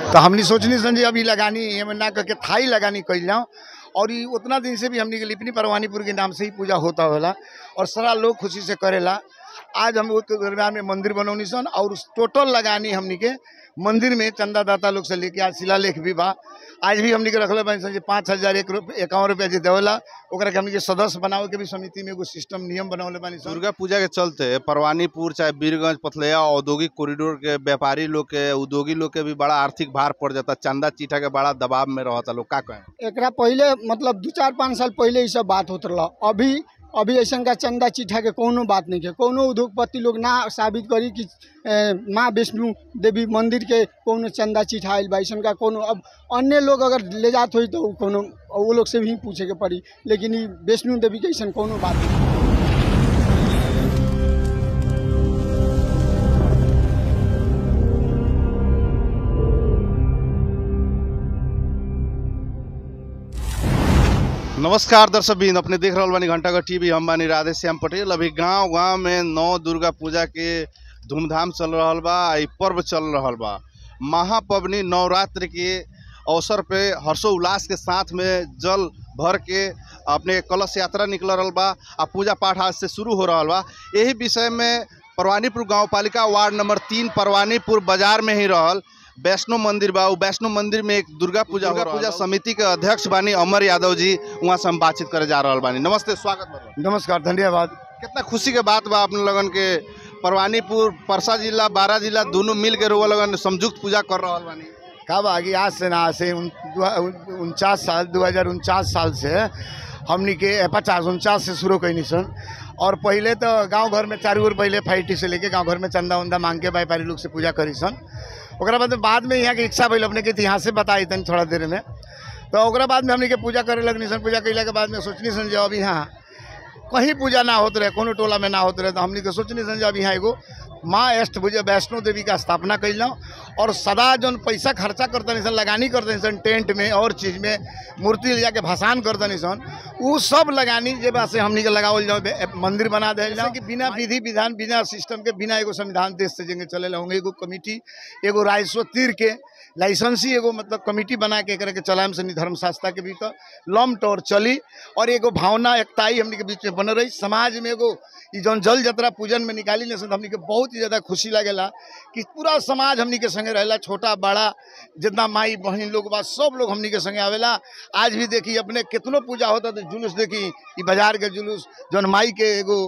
तो हमने सोचनी सन अभी लगानी एम ना करके थाई लगानी कल जाऊँ। और ये उतना दिन से भी हमने के लिपनी परवानीपुर के नाम से ही पूजा होता होला और सारा लोग खुशी से करेला। आज हम उसके दरमियान में मंदिर बनौनी सन और उस टोटल लगानी हमनी के मंदिर में चंदादाता लोग से लेके आज शिलालेख भी बा। आज भी हमनी के रखले बानी सन 5,051 रुपया जो देवला ओकरा के हमनी के सदस्य बनावे के भी समिति में एगो सिस्टम नियम बनावले बानी सन। दुर्गा पूजा के चलते परवानीपुर चाहे वीरगंज पथलैया औद्योगिक कॉरिडोर के व्यापारी लोग के उद्योगी लोग के भी बड़ा आर्थिक भार पड़ जाता, चंदा चीठा के बड़ा दबाव में रहता लोग। का कहें एकरा पहले मतलब 2-4-5 साल पहले ये सब बात होत रहा। अभी ऐसा का चंदा चिठा के कोनो बात नहीं है। कोनो उद्योगपति लोग ना साबित करी कि माँ वैष्णो देवी मंदिर के कोनो चंदा चिठा आयल बा। ऐसा का कोनो अब अन्य लोग अगर ले जात हो तो कोनो वो लोग से भी पूछे के पड़ी, लेकिन ये वैष्णो देवी के ऐसा कोनो बात नहीं। नमस्कार दर्शक बिंद, अपने देख रहे बानी घंटाघर टीवी। हम बानी राधे श्याम पटेल। अभी गांव गांव में 9 दुर्गा पूजा के धूमधाम चल रहा बा। पर्व चल रहा बा महापवनी नवरात्र के अवसर पे हर्षोल्लास के साथ में जल भर के अपने कलश यात्रा निकल रहा बा। पूजा पाठ आज से शुरू हो रहा बा। यही विषय में परवानीपुर गाँव पालिका वार्ड नंबर 3 परवानीपुर बाजार में ही रहल वैष्णो मंदिर बा। वैष्णो मंदिर में एक दुर्गा पूजा समिति के अध्यक्ष बानी अमर यादव जी, वहाँ से हम बातचीत करे जा रहा बानी। नमस्ते, स्वागत बा। नमस्कार, धन्यवाद। कितना खुशी के बात बा अपने लगन के परवानीपुर परसा जिला बारा जिला दोनों मिल के रोवा लगन संयुक्त पूजा कर रहा बानी। का बागी आज से ना से 2049 साल से हमनी के 50-49 से शुरू कैनी सन। और पहले तो गांव घर में चारों ओर पहले फाइटी से लेके गांव घर में चंदा उंदा मांग के व्यापारी लोग से पूजा करी सन। ओकरा बाद में यहाँ के इच्छा भइल अपने के इतिहास से बताई तन थोड़ा देर में। तो ओकरा बाद में हमने के पूजा करे लगनी सन। पूजा कैला के बाद में सोचनी सन जब अभी यहाँ कहीं पूजा ना होते रहे, कोनो टोला में ना होते रहे, तो हमने के सोचनी सन जब यहाँ एगो माँ अष्टभुजा वैष्णो देवी का स्थापना कैल और सदा जो पैसा खर्चा करते नहीं सन, लगानी करते सन टेंट में और चीज़ में, मूर्ति ले जाके भसान करते नहीं सन, वो सब लगानी जे बात से हमने के लगावल जाओ मंदिर बना दे जाओ कि बिना विधि विधान बिना सिस्टम के बिना एगो संविधान देश से जेंगे चले होंगे। एगो कमिटी एगो राजस्व तीर के लाइसेंसी एगो मतलब कमिटी बना के करके चलाम से धर्मशास्त्रा के भीतर लम टोर चली और एगो भावना एकताई हमने के बीच में बन रही। समाज में एगो जौन जल जतरा पूजन में निकाली नहीं सन, हमने के बहुत ही ज़्यादा खुशी लगेला कि पूरा समाज हमने के संगे रहेला, छोटा बड़ा जितना माई बहन लोग बा सब लोग हमने के संगे आवेला। आज भी देखी अपने कितनों पूजा होता तो जुलूस देखी कि बाजार के जुलूस जौन माई के एगो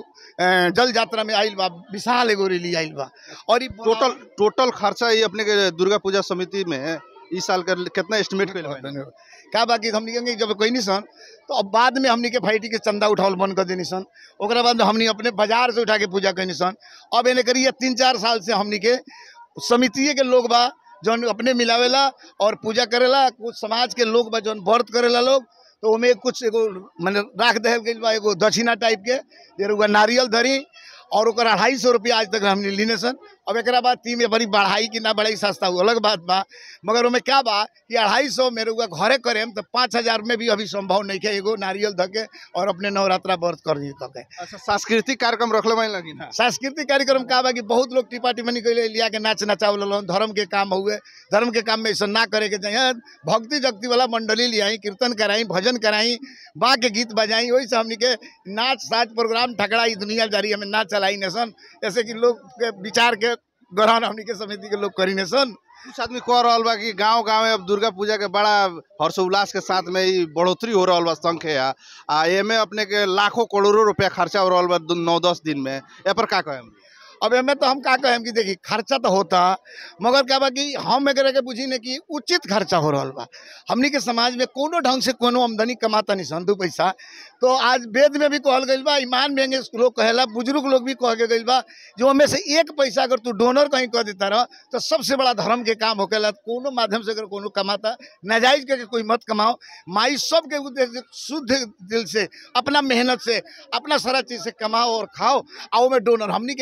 जल यात्रा में आइल बा, विशाल एगो रैली आइल बा। और टोटल खर्चा ये अपने के दुर्गा पूजा समिति में इस साल का कितना एस्टिमेट क्या बाकी हमने कहेंगे जब कोई नहीं सन तो अब बाद में हमने के फाइटी के चंदा उठावल बंद कर देनी सन। ओकरा बाद हमने अपने बाजार से उठा के पूजा करनी सन। अब इन्हें करिए 3-4 साल से हमने के समिति के लोग बा जौन अपने मिलावेला और पूजा करेला। कुछ समाज के लोग बा जौन व्रत करेला लोग, तो उमें कुछ एगो मैंने राख दे गई बा एगो दक्षिणा टाइप के जे नारियल धरी और 250 रुपया आज तक हमने लीने सन। अब एक बाद तीन बड़ी बढ़ाई कि ना बढ़ाई सस्ता वो अलग बात बा, मगर उमें क्या बा कि 250 मेरे घरे करें तो 5,000 में भी अभी संभव नहीं है एगो नारियल धके और अपने नवरात्रा व्रत कर दी कके। अच्छा, सांस्कृतिक कार्यक्रम रखले में लगी ना? सांस्कृतिक कार्यक्रम का बा कि बहुत लोग टिपा टिप्पणी के लिया के नाच नचावल धर्म के काम हुए, धर्म के काम में ऐसा ना करे के चाहिए। भक्ति जगती वाला मंडली लियाई, कीर्तन कराई, भजन कराई, बा के गीत बजाई, वही से हमने के नाच साज प्रोग्राम ठकड़ाई दुनियादारी हमें ना चलाई ने सन। ऐसे कि लोग के विचार के गहरान हमने के समिति के लोग करी ने सन। कुछ आदमी कह रहा बा कि गाँव गाँव में अब दुर्गा पूजा के बड़ा हर्षोल्लास के साथ में बढ़ोतरी हो रहा बा संख्या एमे अपने के लाखों करोड़ों रुपया खर्चा हो रहा बा 9-10 दिन में। ए पर का कहें? अब हमें तो हम का कहें कि देखिए खर्चा तो होता, मगर क्या बा कि हम एक के बुझी ने कि उचित खर्चा हो रहा बा। हमनी के समाज में कोनो ढंग से कोनो आमदनी कमाता नहीं सन 2 पैसा। तो आज वेद में भी कहल गई बा, ईमान में लोग कहेला, बुजुर्ग लोग भी कह के गई बा जो हमें से 1 पैसा अगर तू डोनर कहीं कर देता रह तो सबसे बड़ा धर्म के काम होकेला। कोनो माध्यम से अगर कोनो कमाता नाजायज करके कोई मत कमाओ। माई सबके उद्देश्य शुद्ध दिल से अपना मेहनत से अपना सारा चीज़ से कमाओ और खाओ। आओ में डोनर हमनी के करे के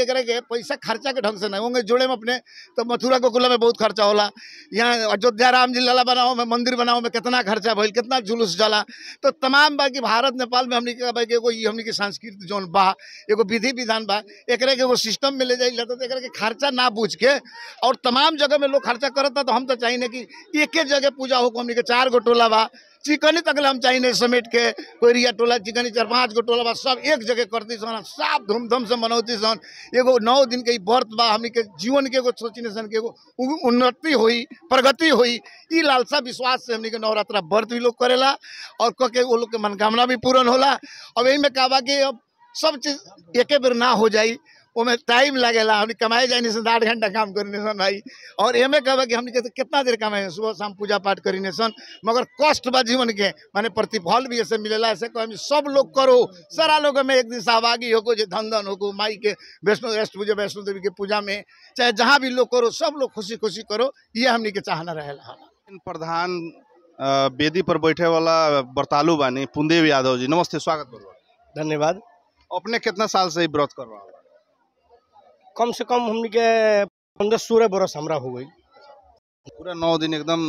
पैसा खर्चा के ढंग से नहीं होंगे जोड़े में अपने तो मथुरा गोकुला में बहुत खर्चा होला, यहाँ अयोध्या राम जी लला बनाओ में मंदिर बनाओ में कितना खर्चा भइल, कितना जुलूस चला। तो तमाम बाकी भारत नेपाल में हमने के भाई एगो हमने के संस्कृति जौन बा एगो विधि विधान बा, एकरे के एगो सिस्टम में ले जाइल तो एकरे के खर्चा ना पूछ के और तमाम जगह में लोग खर्चा करता। तो हम तो चाहिए कि एक जगह पूजा हो, हमने के 4 गो टोला बा, चिकनी तक हम चाहिए समेट के कोरिया टोला चिकनी 4-5 गो टोला बा, सब एक जगह करती सन, सब धूमधाम से मनौती सन। एगो 9 दिन के व्रत बा, हमनी के जीवन के एगो सोचने सन के एगो उन्नति हुई, प्रगति हुई, ई लालसा विश्वास से हमनी के नवरात्रा व्रत भी लोग करेला और क के वो लोग के मनोकामना भी पूर्ण होला। अब यही में कहबा कि अब सब चीज एके बेर ना हो जाई, ओमे टाइम लगेला, हमने कमाए जाए सन 8 घंटा काम करने सन भाई, और एमे कहबा कि हमने कितना देर कमाए, सुबह शाम पूजा पाठ करीने सन, मगर कष्ट बा जीवन के, माने प्रतिफल भी ऐसे मिलेला। ऐसे कह सब लोग करो, सारा लोग में एक दिन सहभागी होको, जो धन धन होको माई के वैष्णो पूजा वैष्णो देवी के पूजा में, चाहे जहाँ भी लोग करो, सब लोग खुशी खुशी करो, ये हमने के चाहना रहेला। प्रधान वेदी पर बैठे वाला व्रतालु बानी पुनदेव यादव जी, नमस्ते, स्वागत बा। धन्यवाद। अपने कितना साल से व्रत कर रहा है? कम से कम हमने के 15-16 बरस हमरा हो गई। पूरा 9 दिन एकदम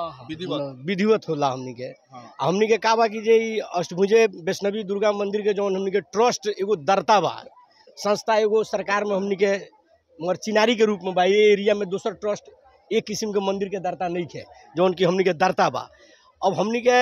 विधिवत होला हमने के। हमने के का बा कि जे अष्टभुजे वैष्णवी दुर्गा मंदिर के जौन हमने के ट्रस्ट एगो दरता बा, संस्था एगो सरकार में हमने के मगर चिनारी के रूप में बा। ये एरिया में दूसर ट्रस्ट एक किस्म के मंदिर के दरता नहीं है जौन की हमने के दरता बा। अब हमने के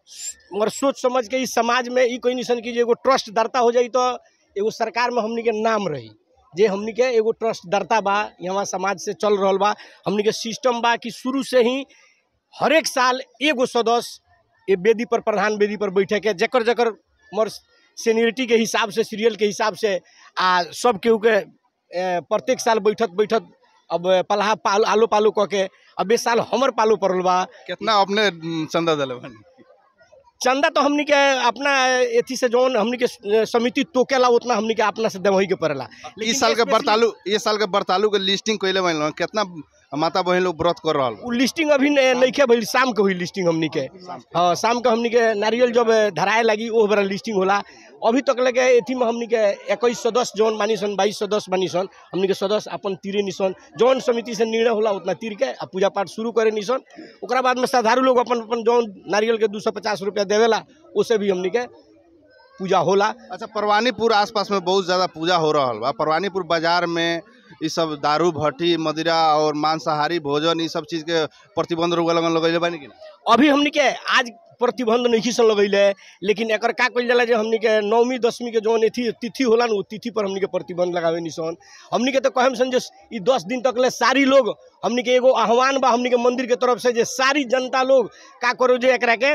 मगर सोच समझ के इस समाज में ई कोई निशन की एगो ट्रस्ट दरता हो जाई तो एगो सरकार में हमने के नाम रही, जे हमने के एगो ट्रस्ट दरता बा, यहाँ समाज से चल रहा बा। हमने के सिस्टम बा कि शुरू से ही हर एक साल एगो सदस्य ये वेदी पर प्रधान वेदी पर बैठे के जकर जकर मर सीनियरिटी के हिसाब से सीरियल के हिसाब से आ सब केहू के प्रत्येक साल बैठत अब पल्हा आलो पालो कह के अब इस साल हमर पालो पड़ल बा। कितना अपने चंदा दिले बानी? चंदा तो हमनी के अपना एथी से जौन हमनी के समिति तोकेला उतना हमनी के अपना से देवही के पड़ेला। इस साल के व्रतालु के लिस्टिंग कइले बानी, कितना माता बहन लोग व्रत कर रहल? उ लिस्टिंग अभी नहीं के भइल, शाम के हुई लिस्टिंग हमनी के। हाँ, शाम के हमनी के नारियल जब धराए लगी वो बड़ा लिस्टिंग होला। अभी तक लगे एथी में हमनी के 21 सदस्य जौन बानी सन, 22 सदस्य बानी सन, हमनी के सदस्य अपन तीरे निसन जौन समिति से निर्णय होला उतना तीर के आ पूजा पाठ शुरू करे निसन। ओकरा बाद में श्रद्धालु लोग अपन अपन जौन नारियल के 250 रुपया देवेला उसे भी हमनी के पूजा होला। अच्छा, परवानीपुर आसपास में बहुत ज़्यादा पूजा हो रहा बा, परवानीपुर बाजार में ये सब दारू भट्टी मदिरा और मांसाहारी भोजन ये सब चीज़ के प्रतिबंध लगैले बानी कि? अभी हमनी के आज प्रतिबंध नहीं सन लगैले, लेकिन एकर का कइल जाला जे हमनी के 9वीं 10वीं के जौन तिथि होला न, तिथि पर हमनी के प्रतिबंध लगावे निसन। हमनी के तो कहम सन जे ई 10 दिन तक ले सारी लोग हमनी के एगो आह्वान बा हमनी के मंदिर के तरफ से जे सारी जनता लोग का करो जे एकरा के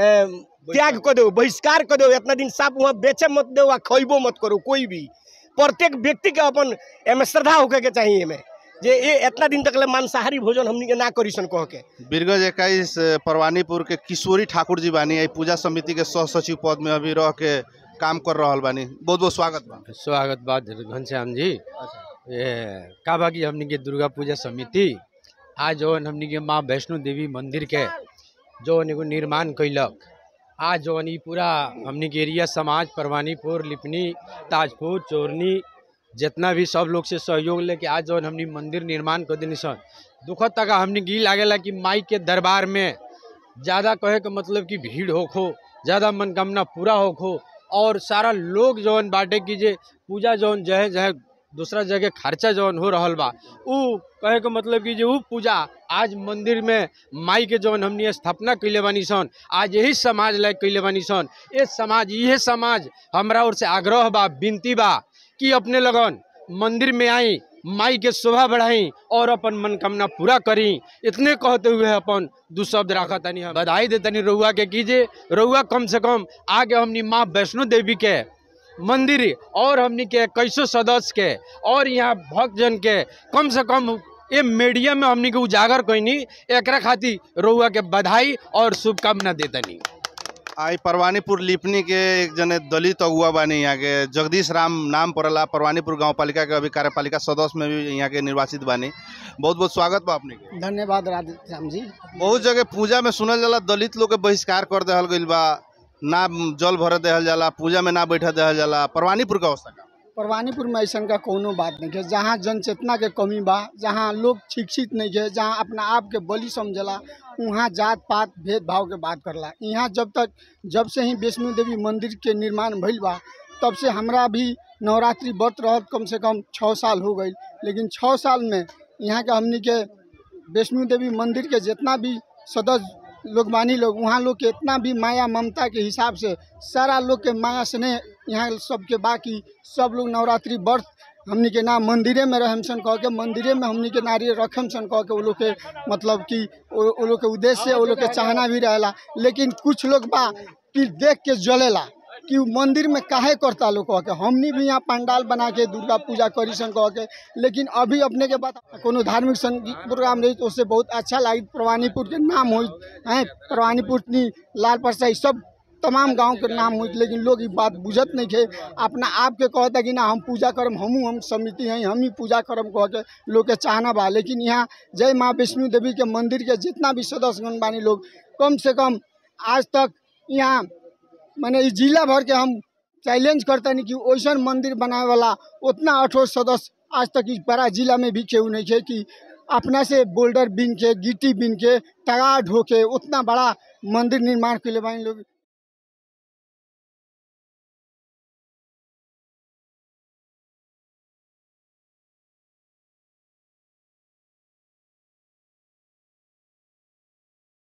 त्याग कर दो, बहिष्कार कर दो, इतना दिन साफ वहाँ बेचे मत दो आ खइबो मत करो। कोई भी प्रत्येक व्यक्ति के अपन एमे श्रद्धा होके के चाहिए में जे ये इतना दिन तक ले मांसाहारी भोजन हमनी के ना करी सन कह के। बीरगंज 21 परवानीपुर के किशोरी ठाकुर जी बानी, पूजा समिति के सह सचिव पद में अभी रह के काम कर रहल बानी, बहुत बहुत स्वागत बा। स्वागत बा घनश्याम जी। ये का बा कि हमनी के दुर्गा पूजा समिति आज जौन हमनी के माँ वैष्णो देवी मंदिर के जौन एगो निर्माण कैलक, आज जौन ई पूरा हमनी के एरिया समाज परवानीपुर लिपनी ताजपुर चोरनी जितना भी सब लोग से सहयोग लेके आज जौन हमनी मंदिर निर्माण कर देनी सन। दुखद तक हमनी के लागेला कि माई के दरबार में ज़्यादा कहे के मतलब कि भीड़ होखो, ज़्यादा मनोकामना पूरा होखो और सारा लोग जौन बाटे कि जे पूजा जौन जहे जहे दूसरा जगह खर्चा जौन हो रहल बा उ कहे के मतलब कि जे उ पूजा आज मंदिर में माई के जौन हमनी स्थापना कैले बानी सन, आज यही समाज लायक कैले बानी सन। ये समाज हमरा ओर से आग्रह बा, विनती बा कि अपने लगन मंदिर में आई, माई के शोभा बढ़ाई और अपन मनोकामना पूरा करी। इतने कहते हुए अपन 2 शब्द रखा तनी हम बधाई दे तनी रउआ के कीजिए। रउआ कम से कम आगे हमनी माँ वैष्णो देवी के मंदिर और हमनी के 21 सदस्य के और यहाँ भक्तजन के कम से कम ये मीडिया में हमनी के उजागर कैनी, एकरा खातिर रउआ के बधाई और शुभकामना देतनी। आई परवानीपुर लिपनी के एक जने दलित अगुआ बानी, यहाँ के जगदीश राम नाम पड़ला, परवानीपुर गांव पालिका के अभी कार्यपालिका सदस्य में भी यहाँ के निर्वाचित बानी, बहुत बहुत स्वागत बा अपने के। धन्यवाद राधेश्याम जी। बहुत जगह पूजा में सुनल जाला दलित लोग के बहिष्कार कर देहल गइल बा, ना जल भर देहल जाला, पूजा में ना बैठा देहल जाला, परवानीपुर का अवस्था का? परवानीपुर में ऐसा का कोनो बात नहीं है। जहाँ जनचेतना के कमी बा, जहाँ लोग शिक्षित नहीं है, जहाँ अपना आप के बलि समझला, वहाँ जात पात भेदभाव के बात करला। यहाँ जब से ही वैष्णो देवी मंदिर के निर्माण भइल बा तब से हमरा भी नवरात्रि व्रत रहत कम से कम 6 साल हो गई। लेकिन 6 साल में यहाँ के हमनी के वैष्णो देवी मंदिर के जितना भी सदस्य लोग बानी लोग, वहाँ लोग के इतना भी माया ममता के हिसाब से सारा लोग के माया स्नेह यहाँ सबके बाकी सब लोग नवरात्रि व्रत हमनी के ना मंदिरे में रहम सन कह के, मंदिरे में हमनी के नारियल रखम सन कह के, वो लोग के मतलब कि वो लोग के उद्देश्य वो लोग के चाहना भी रहेला। लेकिन कुछ लोग बा कि देख के जलेला कि मंदिर में काहे करता लोग कह के, हमनी भी यहाँ पंडाल बना के दुर्गा पूजा करी सन कह के। लेकिन अभी अपने के बाद कोनो धार्मिक संगीत प्रोग्राम रही तो उससे बहुत अच्छा लगी। परवानीपुर के नाम हो हैं, परवानीपुर लाल परसाई सब तमाम गांव के नाम हो, लेकिन लोग ये बात बुझत नहीं थे। अपना आप के कहता कि ना हम पूजा करम, हम समिति हैं, हम ही पूजा करम कह के लोग के चाहना बा। लेकिन यहाँ जय माँ वैष्णो देवी के मंदिर के जितना भी सदस्यगण बानी लोग, कम से कम आज तक यहाँ मैंने इस जिला भर के हम चैलेंज करता नहीं कि वैसा मंदिर बनाए वाला उतना 18 सदस्य आज तक इस बड़ा जिला में भी केहू नहीं है कि अपना से बोल्डर बीन के गिट्टी बीन के तगाड़ ढो के उतना बड़ा मंदिर निर्माण के लिए बानी लोग।